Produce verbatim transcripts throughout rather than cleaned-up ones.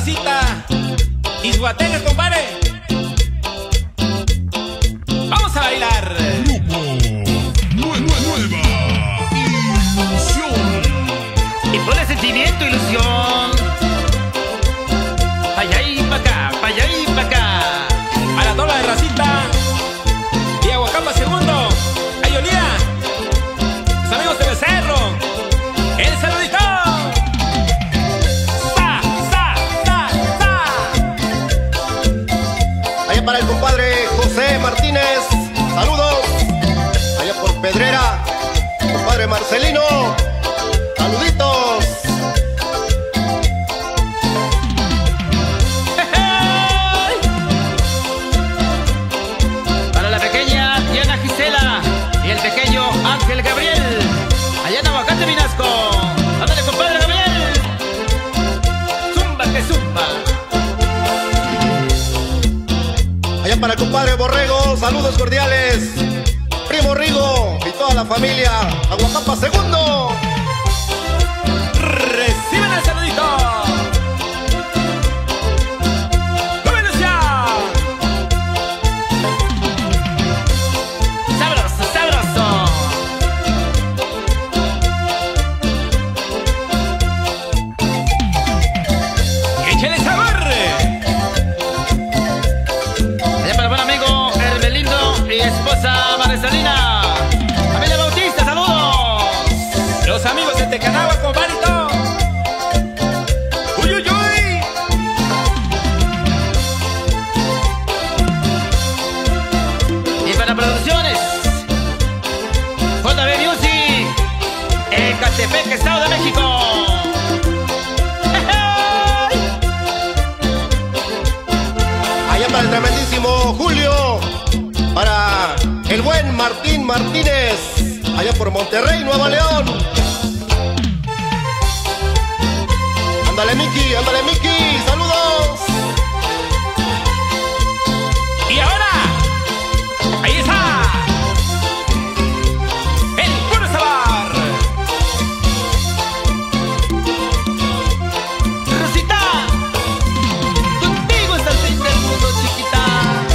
racita y su batería, compadre. Vamos a bailar. Grupo Nue- Nue- Nueva Ilusión. Y ponle sentimiento, ilusión. Pa' allá y pa' acá, pa' allá y pa' acá. A la tabla de racita y Aguacapa segundo. Ay, Olía. Los amigos de Becerro. El saludito. Sa, sa, sa, sa. Allá para el compadre José Martínez, saludos. Allá por Pedrera, compadre Marcelino, saluditos. Para la pequeña Diana Gisela y el pequeño Ángel Gabriel. Allá en Aguacate, Minasco. Ándale, compadre Gabriel. Zumba que zumba. Allá para el compadre Borrego, saludos cordiales. Primo Rigo y toda la familia, Aguacapa segundo. Reciben el saludito. ¡Vámonos ya! Sabroso, sabroso. ¡Échale sabor! Allá para el buen amigo Hermelindo y esposa Marcelina. Familia Bautista, saludos. Los amigos de Tecanagua, compadrito. ¡Uy, uy, uy! Y para producciones, J B Music, Ecatepec, Estado de México. Allá para el tremendísimo Julio, para el buen Martín Martínez, allá por Monterrey, Nuevo León. Ándale Miki, ándale Miki, saludos. Y ahora, ahí está. El puro sabor. Rosita, contigo está el fin del mundo, chiquita.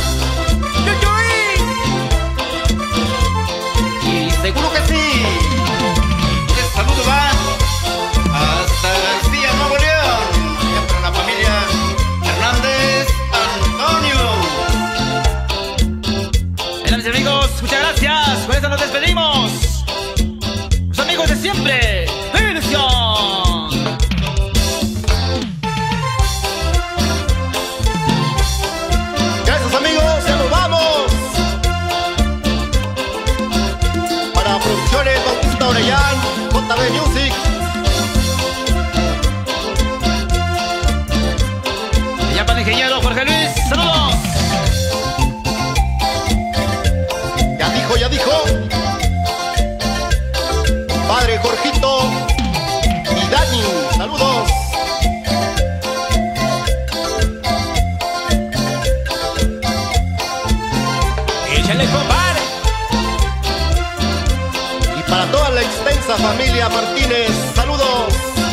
Y seguro que sí. El saludo va hasta García, Nuevo León. Y para la familia Hernández Antonio. Bien, mis amigos, muchas gracias. Con esto nos despedimos. Los amigos de siempre. ¡Ilusión! Gracias amigos, ya nos vamos. Para Producciones Bautista Orellán, J B Music. Y ya para el ingeniero Jorge Luis, saludos. Ya dijo, ya dijo. Padre Jorgito y Dani, saludos. Échale, compadre. Y para toda la extensa familia Martínez, saludos.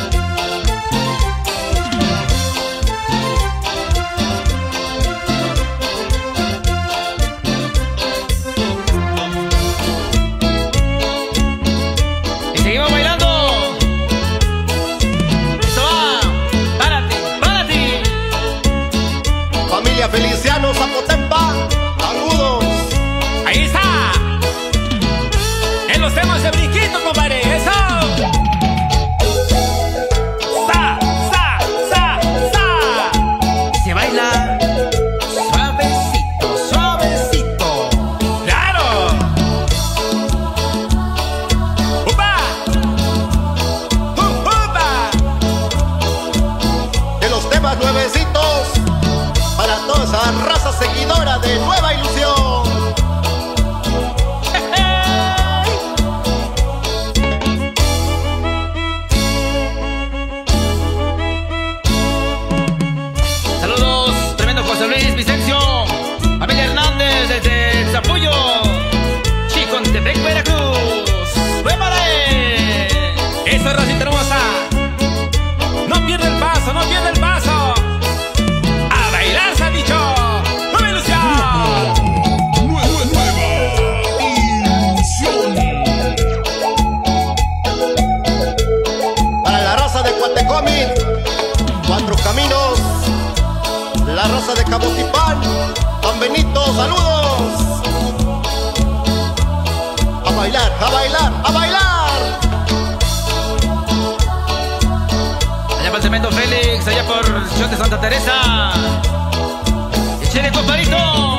Y seguimos bailando. Esto va. Párate, párate. Familia Feliciano Zapotempa, saludos. Ahí está. En los temas de brinquito, compadre. Eso. Sa, sa, sa, sa. Se baila suavecito, suavecito. ¡Claro! ¡Upa! ¡Uh, upa! De los temas nuevecitos, para toda esa raza seguidora de Nueva Ilusión. Saludos, tremendo José Luis Vicencio. Familia Hernández desde Zapullo. Chicontepec, Veracruz. ¡Prepare! Eso es racita hermosa. No pierde el paso, no pierde el paso. cómic, Cuatro Caminos, la raza de Cabotipán, San Benito, saludos. A bailar, a bailar, a bailar. Allá para el Cemento Félix, allá por Ciudad de Santa Teresa. ¡Échale, compadrito!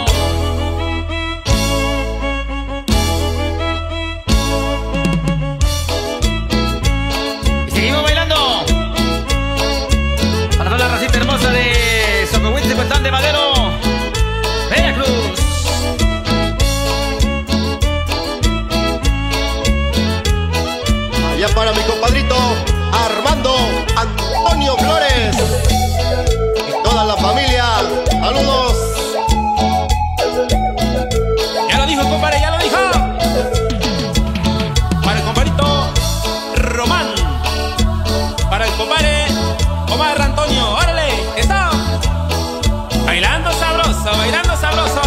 Y seguimos bailando para toda la racita hermosa de Socohuitl, Cuetán de Madero, Veracruz. Allá para mi compadrito Armando Antonio Flores y toda la familia, saludos. Ya lo dijo, compadre, ya lo dijo. Para el compadrito Román, para el compadre Omar Antonio, órale, está bailando sabroso, bailando sabroso.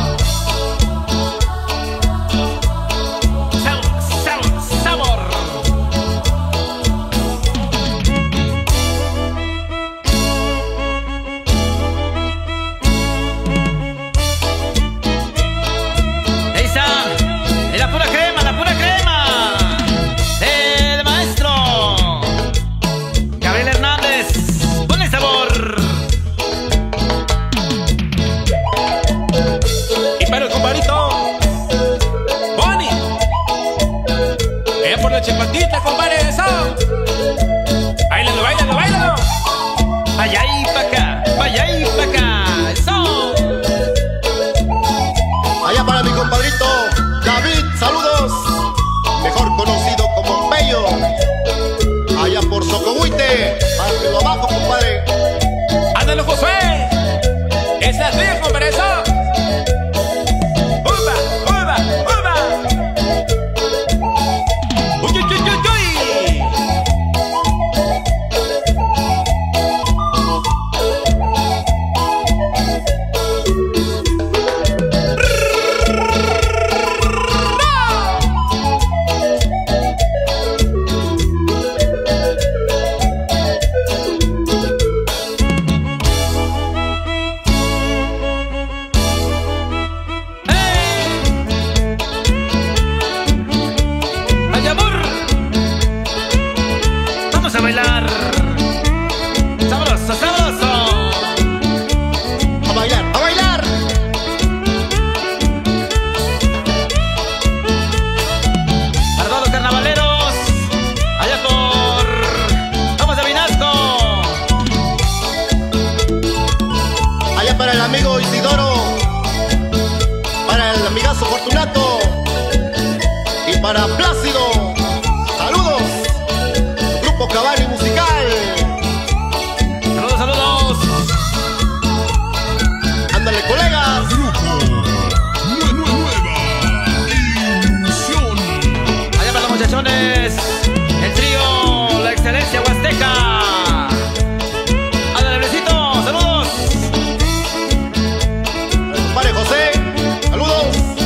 Sabor, sabor, sabor. Ahí está, es la pura crema, la pura crema del maestro Gabriel Hernández. Ponle sabor. Y para el compadrito Bonnie, allá por la chepatita, compadre, eso. Báilalo, báilalo, báilalo. Allá y pa' acá, vaya y pa' acá. Eso. Allá para mi compadrito David, saludos, mejor conocido como Pello. Allá por Socohuitl, arriba abajo, compadre. Ándalo, Josué. Esa es tuya, compadre, eso. Uva, uva, uva. Uy, uy, uy, uy, uy. ¡Ay, amor! Vamos a bailar. Sabroso, sabroso. A bailar, a bailar. Para todos los carnavaleros, allá por Vamos a Vinasco. Allá para el amigo Isidoro, para el amigazo Fortunato y para Plácido, saludos. Grupo Cabani Musical, Saludos, saludos. ándale colegas. Grupo Nue- Nue- Nueva Ilusión. Allá para los muchachones, el trío, la excelencia huasteca. Ándale, besito, saludos. Compadre José, saludos.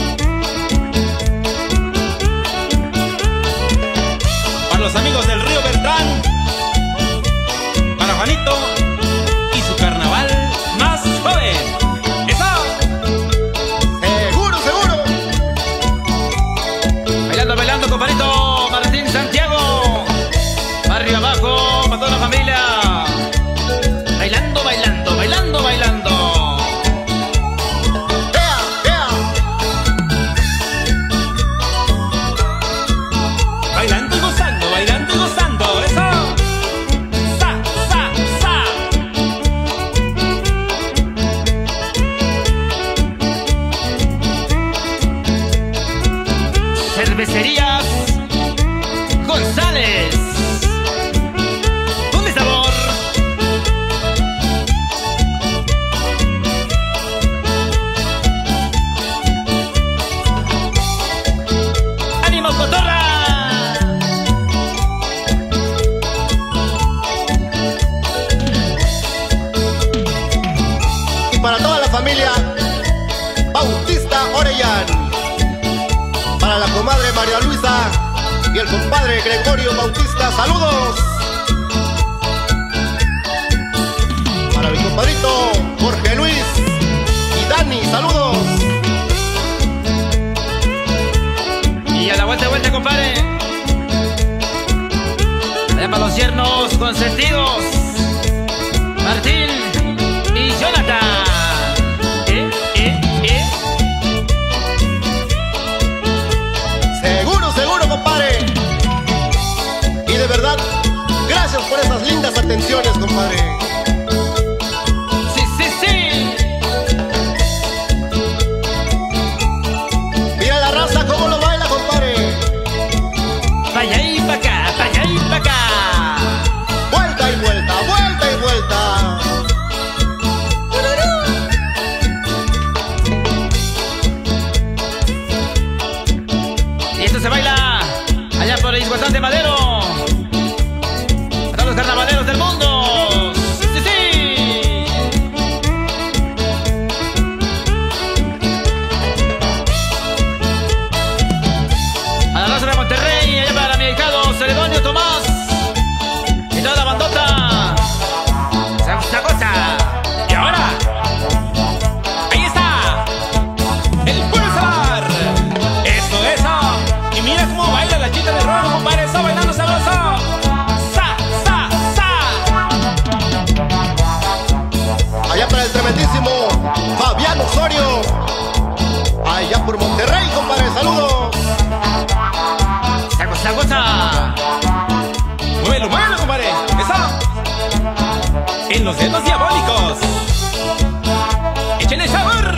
Para los amigos del Río Beltrán, para Juanito y su carnaval más joven. ¡Eso! Seguro, seguro. Bailando, bailando, compadrito Martín Santiago. Barrio abajo, para toda la familia. Bailando, bailando, bailando, bailando. ¡Ea, ea! Bailando y gozando, bailando y gozando. ¡Eso! ¡Sa, sa, sa! Cervecerías González. ¿Dónde sabor? ¡Ánimo, cotorra! Y para toda la familia Bautista Orellán, para la comadre María Luisa y el compadre Gregorio Bautista, saludos. consentidos, Martín y Jonathan. ¿Eh? ¿Eh? ¿Eh? Seguro, seguro, compadre. Y de verdad, gracias por esas lindas atenciones, compadre. Sí, sí, sí. Mira la raza cómo lo baila, compadre. Pa' allá y pa' acá, pa' allá y pa' acá. Vuelta y vuelta, vuelta y vuelta. Y esto se baila allá por Izhuatán de Madero. A todos los carnavaleros del mundo. Sí, sí. A la raza de Monterrey, allá para mi ahijado Celedonio Tomás. Y toda la bandota. Esa cosa. Y ahora, ahí está, el pulsar. Eso, eso. Y mira cómo baila la chica de rojo, compadre. Está bailando sabroso. Sa, sa, sa. Allá para el tremendísimo Fabián Osorio. Allá por Monterrey, compadre, saludos. Esa cosa, esa cosa. Muévelo, muévelo, compadre. Eso. En los dedos diabólicos. Échenle sabor.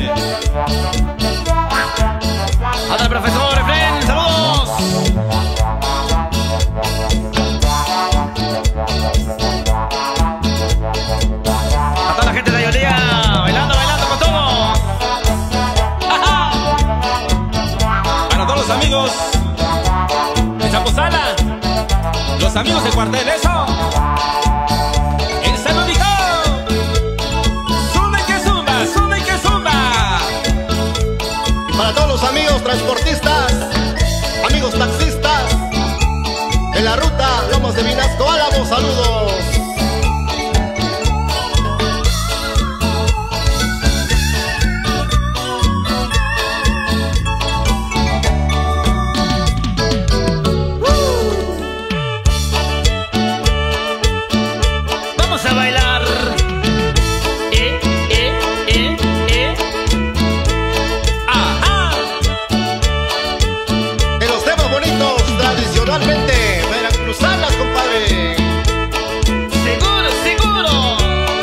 Hola, profesor Efren, saludos. A toda la gente de Ayolía, bailando, bailando con todo. ¡Ajá! Para todos los amigos de Chapozala, los amigos de Cuartel, eso. El saludito. Zumba y que zumba, zumba y que zumba. Y para todos los amigos transportistas, amigos taxistas, en la ruta Lomas de Vinasco, Álamo, saludos. Vamos a bailar. Eh, eh, eh, eh. Ajá. En los temas bonitos, tradicionalmente veracruzanas, compadre. Seguro, seguro.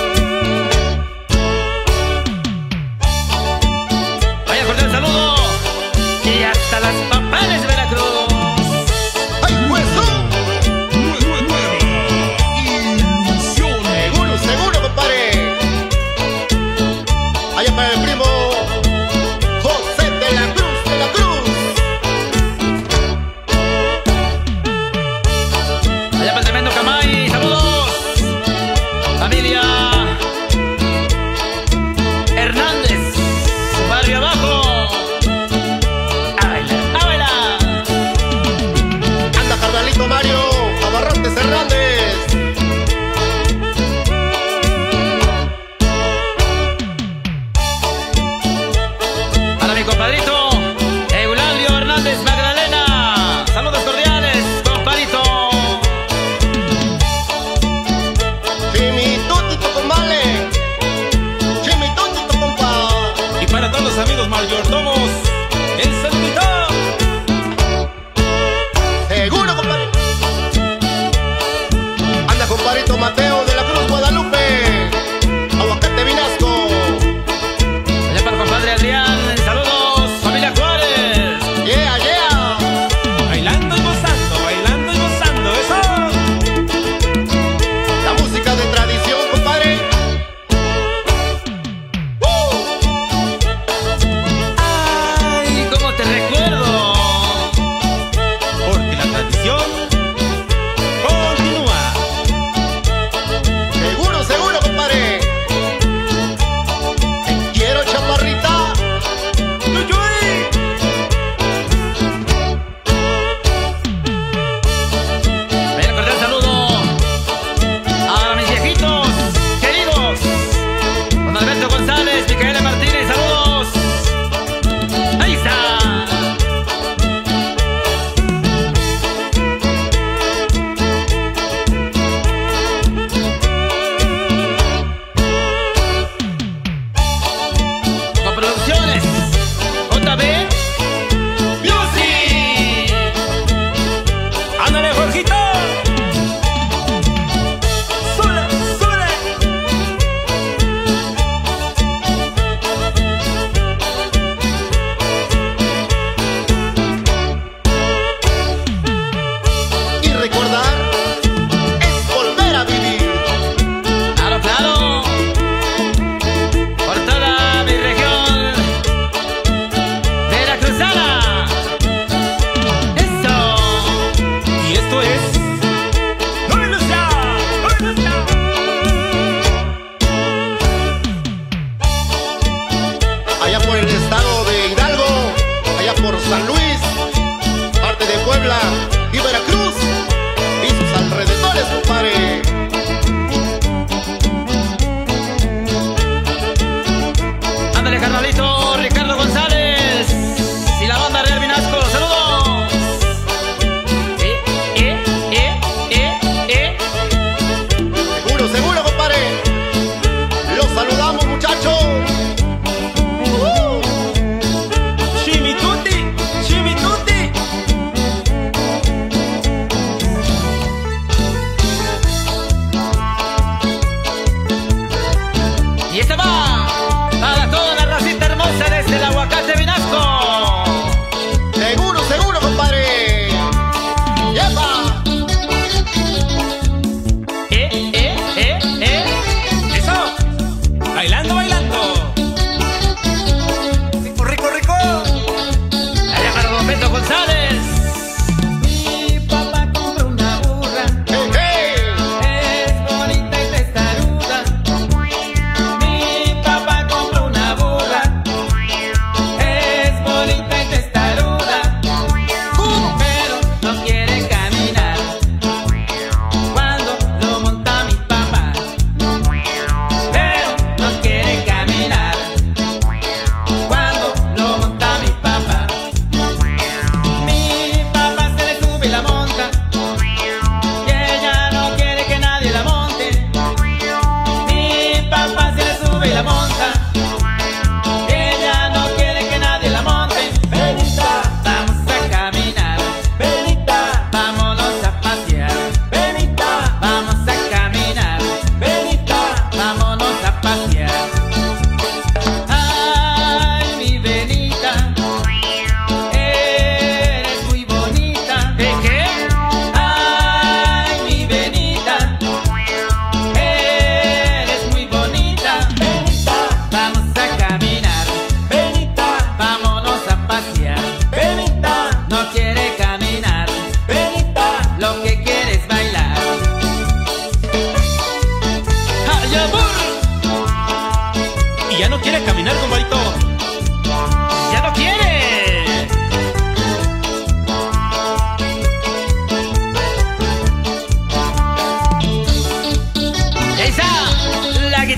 Vaya cordial saludo. Y hasta las papales de Veracruz. ¡Ay, pues! Nue- nue- Nueva ilusión. Seguro, seguro, compadre. Allá para el primo José de la Cruz, de la Cruz.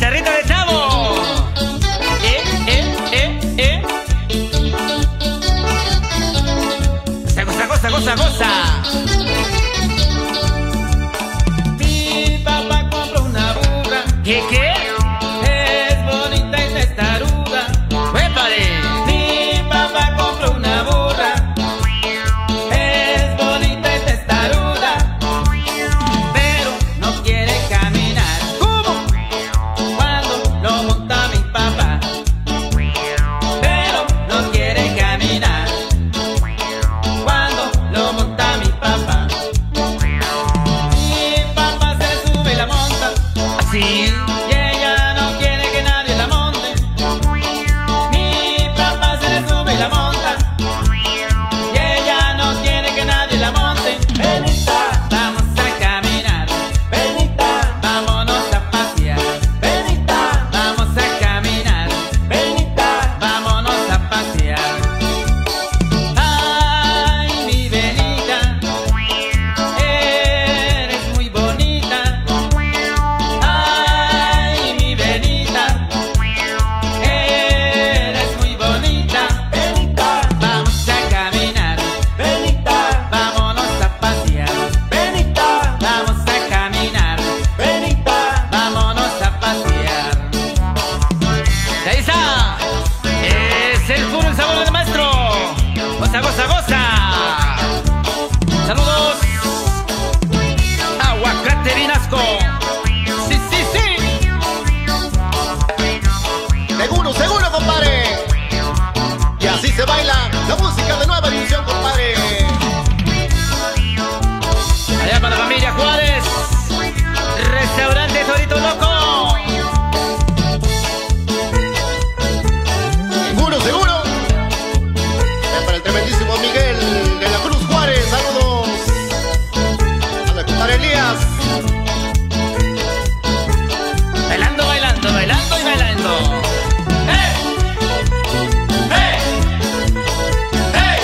guitarrita de Chavo. Eh, eh, eh, eh. Goza, goza, goza, goza. Mi papá compró una burra. ¿Qué, qué? Es bonita y testaruda. ¡Épale! Mi papá compró una burra. Es bonita y testaruda. Pero no quiere caminar. ¿Cómo? Cuando lo monta mi papá. Pero no quiere caminar. Cuando lo monta mi papá. Mi papá se sube y la monta. Así. Y ella no quiere que nadie la monte. Mi papá se le sube y la monta. Y ella no quiere que nadie la monte. Benita, vamos a caminar. Benita, vámonos a pasear. Benita, vamos a caminar. Benita, vámonos a pasear. Ay, mi Benita, eres muy bonita. Ay, mi Benita, eres muy bonita. Benita, vamos a caminar. Benita, vámonos a pasear. Benita, vamos a caminar. Benita, vámonos a pasear. ¡Ahí está! Es el puro el sabor del maestro. Goza, goza, goza. Saludos. Aguacate Vinasco. Sí, sí, sí. Seguro, seguro, compadre. Y así se baila la música de Nueva División, compadre. Allá para la familia Juárez. Restaurante Torito Loco. Seguro, seguro. Es para el tremendísimo Miguel de la Cruz Juárez. Saludos. Anda, compadre Elías. Bailando, bailando, bailando y bailando. ¡Eh! ¡Eh! ¡Eh!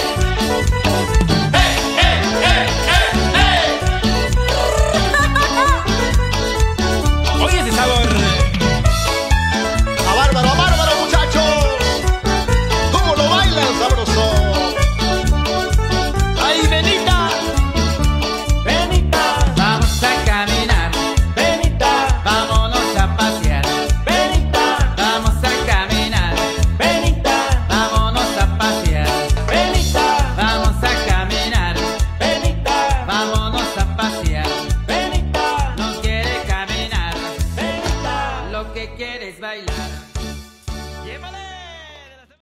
¡Eh! ¡Eh! ¡Eh! ¡Eh! Oye ese sabor. A bárbaro, a bárbaro, muchachos. ¿Cómo lo bailan sabroso? ¡Ay, Benita! Benita, vamos a caminar. Benita, vámonos a pasear. Benita, vamos a caminar. Benita, vámonos a pasear. Benita, vamos a caminar. Benita, vámonos a pasear. Benita, no quiere caminar. Benita, lo que quiere es bailar.